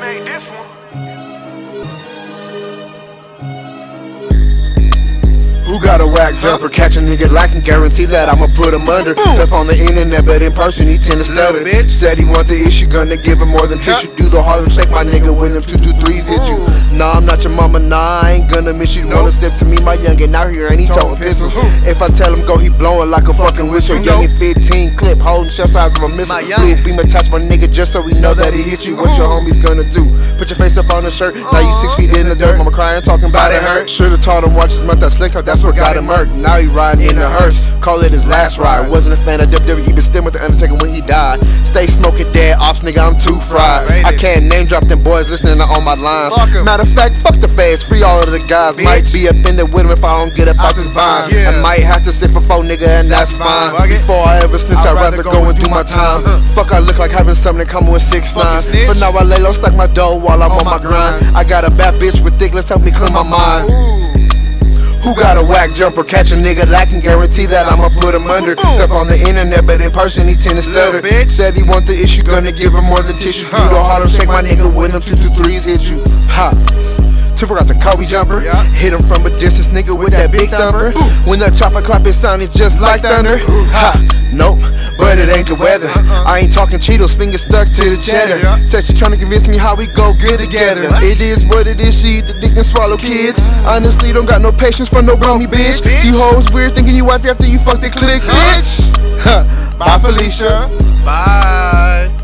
made this one. Who got a whack jumper? Catch a nigga like and guarantee that I'ma put him under. Tough on the internet, but in person he tend to stutter. Said he want the issue, gonna give him more than tissue. Do the Harlem Shake, my nigga, when them 223s hit you. Nah, I'm not your mama, nah, I ain't gonna miss you. Wanna step to me, my youngin' out here and he toting pistols. If I tell him go, he blowing like a fucking whistle. Youngin' 15 clip, holding shell size of a missile. Blue beam attach my nigga just so we know that he hit you. What your homies gonna do? Put your face up on the shirt, now you 6 feet in the dirt. Mama crying, talking about it hurt. Should've taught him watch his mouth, that slick talk, that's what got him murked. Now he riding in the hearse, call it his last ride. Wasn't a fan of WWE, but still with the Undertaker when he died. Stay smoking dead ops, nigga, I'm too fried. I can't name drop them boys listening to all my lines. Matter of fact, fuck the feds, free all of the guys. Might be offended with him if I don't get up out this bind. I might have to sit for 4 nigga and that's fine. Before I ever snitch, I'd rather go and do my time. Fuck, I look like having something coming with 6'9". But now I lay low, stack my dough while I'm on my grind. I got a bad bitch with thick lips, help me clear my mind. Who got a whack jumper? Catch a nigga like and guarantee that I'ma put him under. Tough on the internet, but in person he tend to stutter. Said he want the issue, gonna give him more than tissue. Do the Harlem Shake, my nigga, when them 223s hit you. Ha! Tiff got the Kobe jumper. Hit him from a distance, nigga, with that big thumper. When the chopper clap, it sounded just like thunder. Ha! Nope, but it ain't the weather. I ain't talking Cheetos, fingers stuck to the cheddar. Said she tryna convince me how we go good together. It is what it is, she eat the dick and swallow kids. Honestly, don't got no patience for no bummy bitch. You hoes weird, thinking you wife after you fuck the click, bitch. Bye, Felicia. Bye.